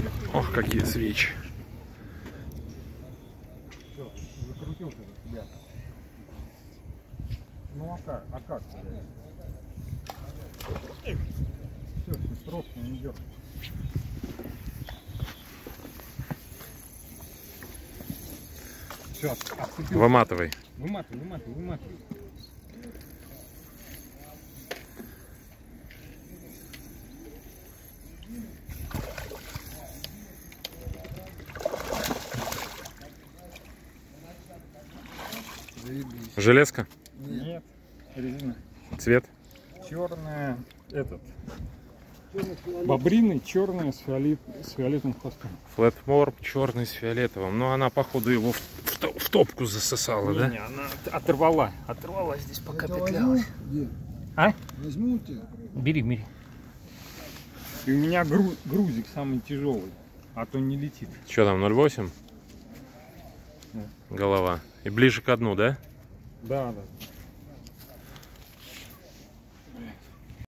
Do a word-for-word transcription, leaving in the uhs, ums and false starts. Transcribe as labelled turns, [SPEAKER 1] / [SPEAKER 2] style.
[SPEAKER 1] Ох, какие свечи.
[SPEAKER 2] Все, закрутился за себя. Ну а как? А как? Все, все, просто не идет. Все, отцепил.
[SPEAKER 1] Выматывай.
[SPEAKER 2] Выматывай, выматывай, выматывай.
[SPEAKER 1] Железка?
[SPEAKER 2] Нет, резина.
[SPEAKER 1] Цвет?
[SPEAKER 2] Черная, этот, бобрины, черная с, фиолет, с фиолетовым хвостом.
[SPEAKER 1] Флетмор черный с фиолетовым. Но она, походу, его в, в, топ- в топку засосала,
[SPEAKER 2] Не,
[SPEAKER 1] да?
[SPEAKER 2] не, она оторвала. Оторвала здесь, пока петлялась. А?
[SPEAKER 3] Возьму тебя.
[SPEAKER 2] Бери, бери. И у меня гру грузик самый тяжелый, а то не летит.
[SPEAKER 1] Что там, ноль восемь?
[SPEAKER 2] Да.
[SPEAKER 1] Голова. И ближе к дну, да?
[SPEAKER 2] Да, да.